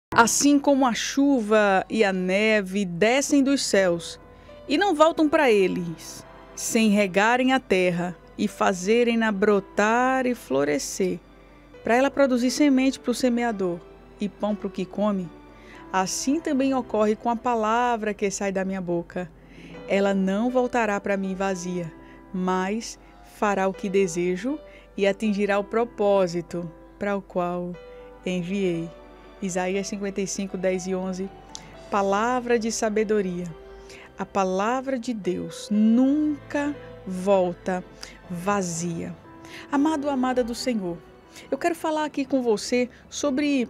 Assim como a chuva e a neve descem dos céus e não voltam para eles, sem regarem a terra e fazerem-na brotar e florescer, para ela produzir semente para o semeador e pão para o que come, assim também ocorre com a palavra que sai da minha boca. Ela não voltará para mim vazia, mas fará o que desejo e atingirá o propósito para o qual enviei. Isaías 55, 10 e 11. Palavra de sabedoria. A palavra de Deus nunca volta vazia. Amado, amada do Senhor, eu quero falar aqui com você sobre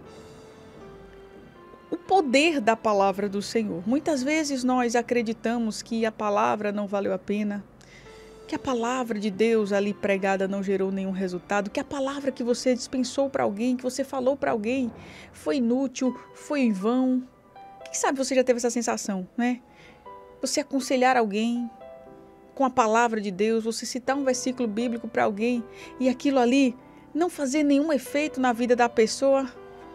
o poder da palavra do Senhor. Muitas vezes nós acreditamos que a palavra não valeu a pena, que a palavra de Deus ali pregada não gerou nenhum resultado, que a palavra que você dispensou para alguém, que você falou para alguém, foi inútil, foi em vão. Quem sabe você já teve essa sensação, né? Você aconselhar alguém com a palavra de Deus, você citar um versículo bíblico para alguém e aquilo ali não fazer nenhum efeito na vida da pessoa.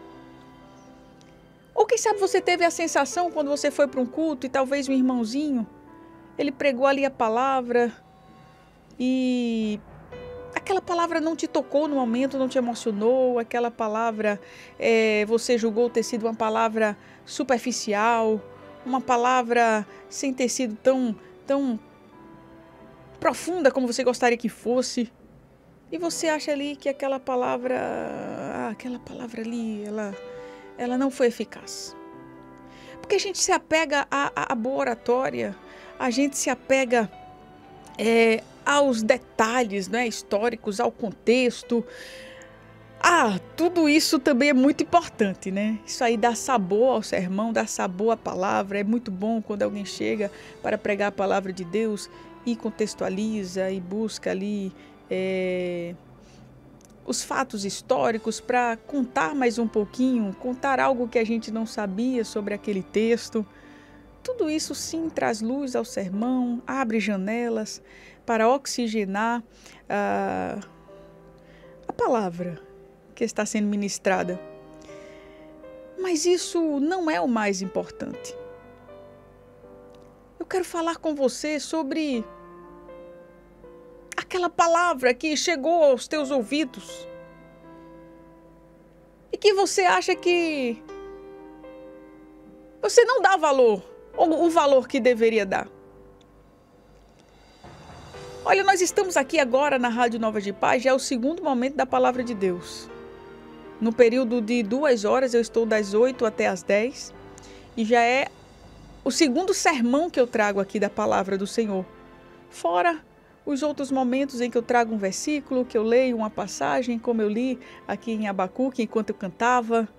Ou quem sabe você teve a sensação quando você foi para um culto e talvez um irmãozinho, ele pregou ali a palavra e aquela palavra não te tocou no momento, não te emocionou, aquela palavra você julgou ter sido uma palavra superficial, uma palavra sem ter sido tão profunda como você gostaria que fosse. E você acha ali que aquela palavra ali, ela não foi eficaz. Porque a gente se apega à boa oratória, a gente se apega aos detalhes, né, históricos, ao contexto. Tudo isso também é muito importante, né? Isso aí dá sabor ao sermão, dá sabor à palavra. É muito bom quando alguém chega para pregar a palavra de Deus e contextualiza e busca ali os fatos históricos para contar mais um pouquinho, contar algo que a gente não sabia sobre aquele texto. Tudo isso sim traz luz ao sermão, abre janelas para oxigenar a palavra que está sendo ministrada. Mas isso não é o mais importante. Eu quero falar com você sobre aquela palavra que chegou aos teus ouvidos e que você acha que você não dá valor, ou o valor que deveria dar. Olha, nós estamos aqui agora na Rádio Nova de Paz, já é o segundo momento da Palavra de Deus. No período de 2 horas, eu estou das 8 até as 10, e já é o segundo sermão que eu trago aqui da Palavra do Senhor. Fora os outros momentos em que eu trago um versículo, que eu leio uma passagem, como eu li aqui em Abacuque, enquanto eu cantava.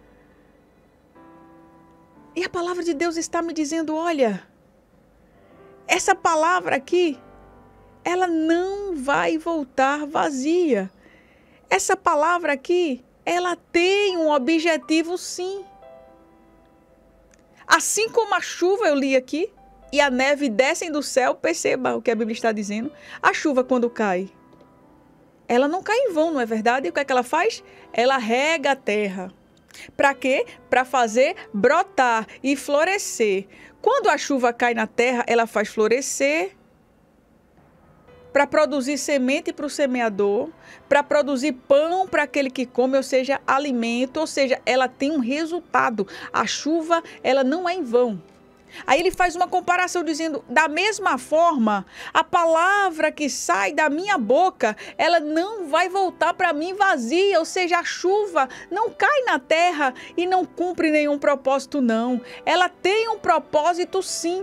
E a Palavra de Deus está me dizendo, olha, essa palavra aqui, ela não vai voltar vazia. Essa palavra aqui, ela tem um objetivo sim. Assim como a chuva, eu li aqui, e a neve descem do céu, perceba o que a Bíblia está dizendo. A chuva quando cai, ela não cai em vão, não é verdade? E o que é que ela faz? Ela rega a terra. Para quê? Para fazer brotar e florescer. Quando a chuva cai na terra, ela faz florescer, para produzir semente para o semeador, para produzir pão para aquele que come, ou seja, alimento, ou seja, ela tem um resultado. A chuva, ela não é em vão. Aí ele faz uma comparação dizendo, da mesma forma, a palavra que sai da minha boca, ela não vai voltar para mim vazia, ou seja, a chuva não cai na terra e não cumpre nenhum propósito não. Ela tem um propósito sim.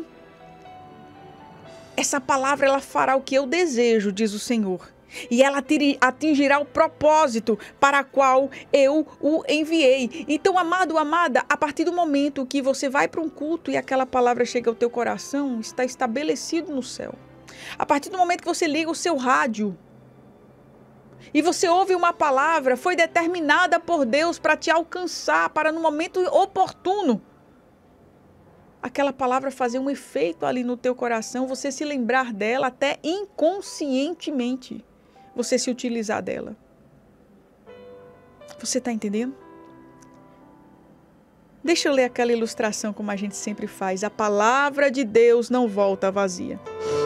Essa palavra, ela fará o que eu desejo, diz o Senhor. E ela atingirá o propósito para o qual eu o enviei. Então, amado, amada, a partir do momento que você vai para um culto e aquela palavra chega ao teu coração, está estabelecido no céu. A partir do momento que você liga o seu rádio e você ouve uma palavra, foi determinada por Deus para te alcançar, para no momento oportuno, aquela palavra fazer um efeito ali no teu coração, você se lembrar dela até inconscientemente, você se utilizar dela. Você está entendendo? Deixa eu ler aquela ilustração como a gente sempre faz. A palavra de Deus não volta vazia.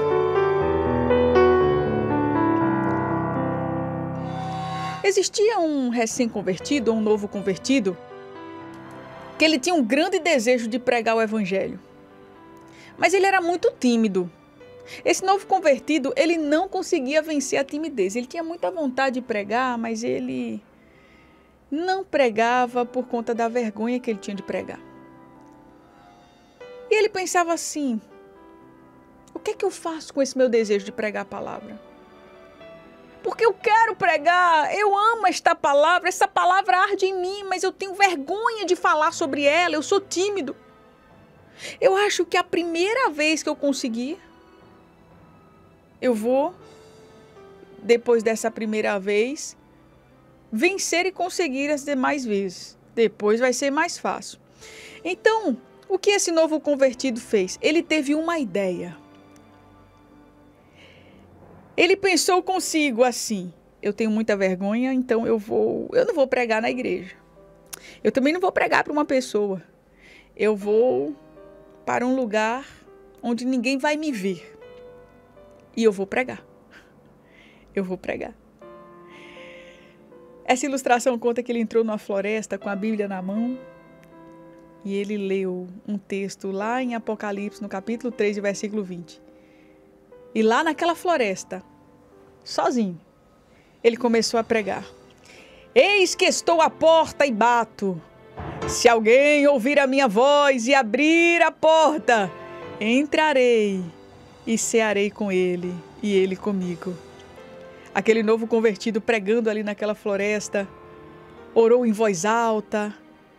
Existia um recém-convertido, ou um novo convertido, que ele tinha um grande desejo de pregar o evangelho. Mas ele era muito tímido. Esse novo convertido, ele não conseguia vencer a timidez. Ele tinha muita vontade de pregar, mas ele não pregava por conta da vergonha que ele tinha de pregar. E ele pensava assim: o que é que eu faço com esse meu desejo de pregar a palavra? Porque eu quero pregar, eu amo esta palavra, essa palavra arde em mim, mas eu tenho vergonha de falar sobre ela, eu sou tímido. Eu acho que a primeira vez que eu conseguir, eu vou, depois dessa primeira vez, vencer e conseguir as demais vezes. Depois vai ser mais fácil. Então, o que esse novo convertido fez? Ele teve uma ideia. Ele pensou consigo assim: eu tenho muita vergonha, então eu não vou pregar na igreja. Eu também não vou pregar para uma pessoa. Eu vou para um lugar onde ninguém vai me ver. E eu vou pregar. Eu vou pregar. Essa ilustração conta que ele entrou numa floresta com a Bíblia na mão e ele leu um texto lá em Apocalipse, no capítulo 3, versículo 20. E lá naquela floresta, sozinho, ele começou a pregar: eis que estou à porta e bato. Se alguém ouvir a minha voz e abrir a porta, entrarei e cearei com ele e ele comigo. Aquele novo convertido pregando ali naquela floresta, orou em voz alta.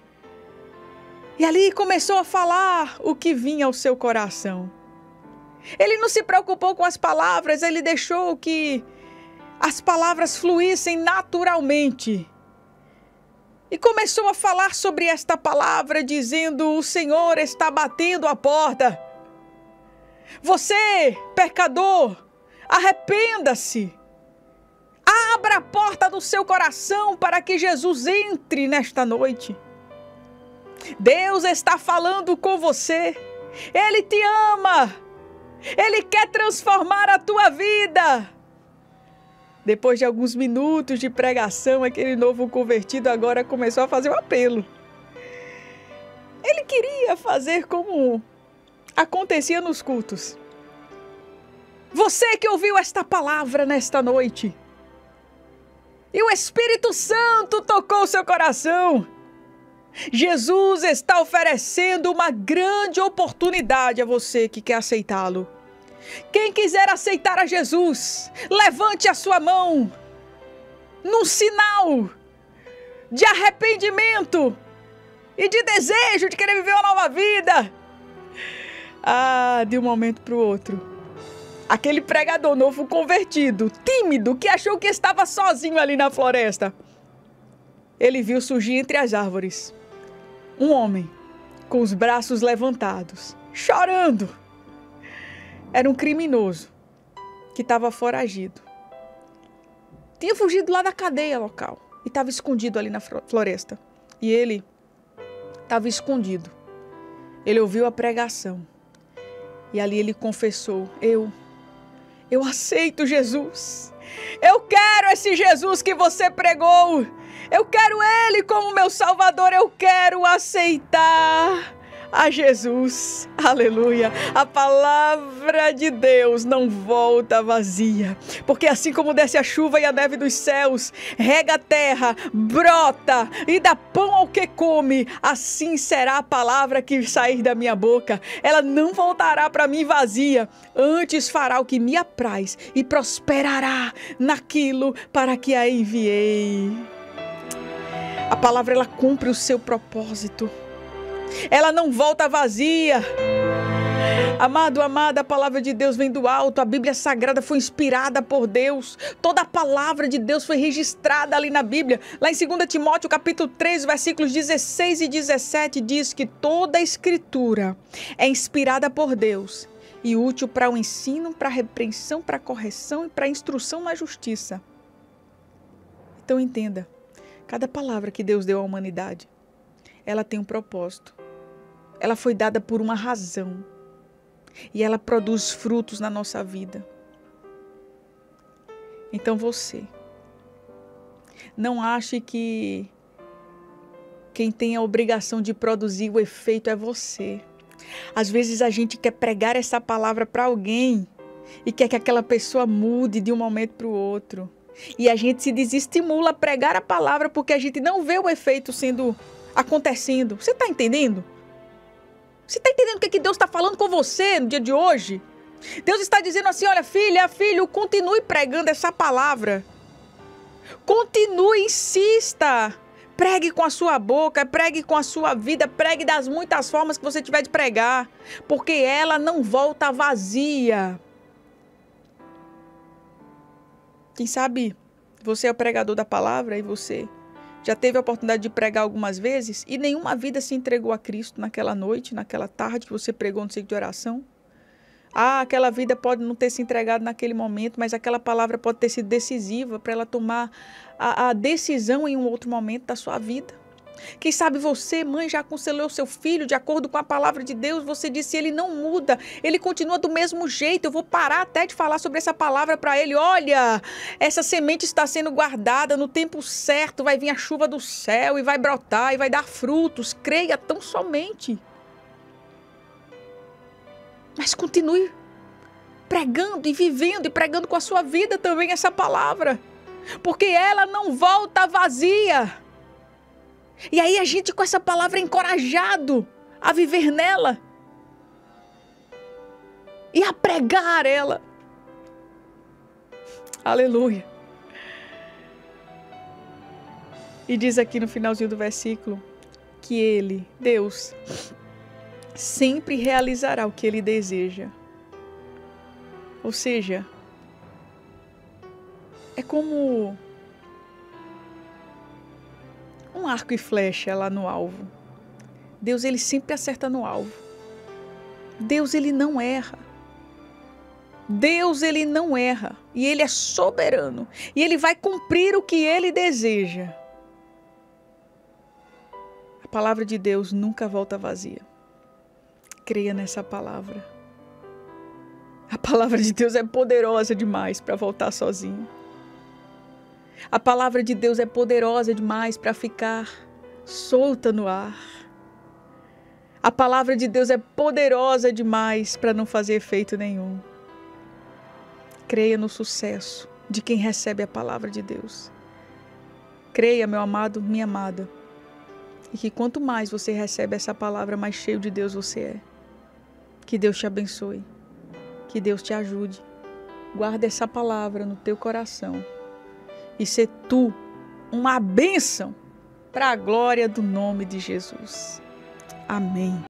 E ali começou a falar o que vinha ao seu coração. Ele não se preocupou com as palavras, ele deixou que as palavras fluíssem naturalmente. E começou a falar sobre esta palavra, dizendo: o Senhor está batendo a porta. Você, pecador, arrependa-se. Abra a porta do seu coração para que Jesus entre nesta noite. Deus está falando com você. Ele te ama. Ele quer transformar a tua vida. Depois de alguns minutos de pregação, aquele novo convertido agora começou a fazer um apelo. Ele queria fazer como acontecia nos cultos. Você que ouviu esta palavra nesta noite, e o Espírito Santo tocou seu coração, Jesus está oferecendo uma grande oportunidade a você que quer aceitá-lo. Quem quiser aceitar a Jesus, levante a sua mão num sinal de arrependimento e de desejo de querer viver uma nova vida. De um momento para o outro, aquele pregador novo convertido, tímido, que achou que estava sozinho ali na floresta, ele viu surgir entre as árvores um homem com os braços levantados, chorando. Era um criminoso que estava foragido. Tinha fugido lá da cadeia local e estava escondido ali na floresta. E ele estava escondido. Ele ouviu a pregação e ali ele confessou: eu aceito Jesus. Eu quero esse Jesus que você pregou. Eu quero Ele como meu Salvador. Eu quero aceitar a Jesus. Aleluia. A palavra de Deus não volta vazia. Porque assim como desce a chuva e a neve dos céus, rega a terra, brota e dá pão ao que come, assim será a palavra que sair da minha boca. Ela não voltará para mim vazia. Antes fará o que me apraz e prosperará naquilo para que a enviei. A palavra, ela cumpre o seu propósito. Ela não volta vazia. Amado, amada, a palavra de Deus vem do alto. A Bíblia Sagrada foi inspirada por Deus. Toda a palavra de Deus foi registrada ali na Bíblia. Lá em 2 Timóteo, capítulo 3, versículos 16 e 17, diz que toda a Escritura é inspirada por Deus e útil para o ensino, para a repreensão, para a correção e para a instrução na justiça. Então entenda, cada palavra que Deus deu à humanidade, ela tem um propósito. ela foi dada por uma razão. E ela produz frutos na nossa vida. Então você, não ache que quem tem a obrigação de produzir o efeito é você. Às vezes a gente quer pregar essa palavra para alguém e quer que aquela pessoa mude de um momento para o outro. E a gente se desestimula a pregar a palavra porque a gente não vê o efeito acontecendo. Você está entendendo? Você está entendendo o que Deus está falando com você no dia de hoje? Deus está dizendo assim, olha, filha, filho, continue pregando essa palavra. Continue, insista. Pregue com a sua boca, pregue com a sua vida, pregue das muitas formas que você tiver de pregar. Porque ela não volta vazia. Quem sabe você é o pregador da palavra e você já teve a oportunidade de pregar algumas vezes e nenhuma vida se entregou a Cristo naquela noite, naquela tarde que você pregou no ciclo de oração. Aquela vida pode não ter se entregado naquele momento, mas aquela palavra pode ter sido decisiva para ela tomar a decisão em um outro momento da sua vida. Quem sabe você, mãe, já aconselhou seu filho de acordo com a palavra de Deus, você disse, ele não muda, ele continua do mesmo jeito, eu vou parar até de falar sobre essa palavra para ele, olha, essa semente está sendo guardada no tempo certo, vai vir a chuva do céu e vai brotar e vai dar frutos, creia tão somente. Mas continue pregando e vivendo e pregando com a sua vida também essa palavra, porque ela não volta vazia. E aí a gente com essa palavra é encorajado a viver nela e a pregar ela. Aleluia. E diz aqui no finalzinho do versículo que Ele, Deus, sempre realizará o que Ele deseja. Ou seja, é como um arco e flecha lá no alvo. Deus, ele sempre acerta no alvo. Deus, ele não erra. Deus, ele não erra. E ele é soberano. E ele vai cumprir o que ele deseja. A palavra de Deus nunca volta vazia. Creia nessa palavra. A palavra de Deus é poderosa demais para voltar sozinha. A palavra de Deus é poderosa demais para ficar solta no ar. A palavra de Deus é poderosa demais para não fazer efeito nenhum. Creia no sucesso de quem recebe a palavra de Deus. Creia, meu amado, minha amada, e que quanto mais você recebe essa palavra, mais cheio de Deus você é. Que Deus te abençoe. Que Deus te ajude. Guarda essa palavra no teu coração. E ser tu uma bênção para a glória do nome de Jesus. Amém.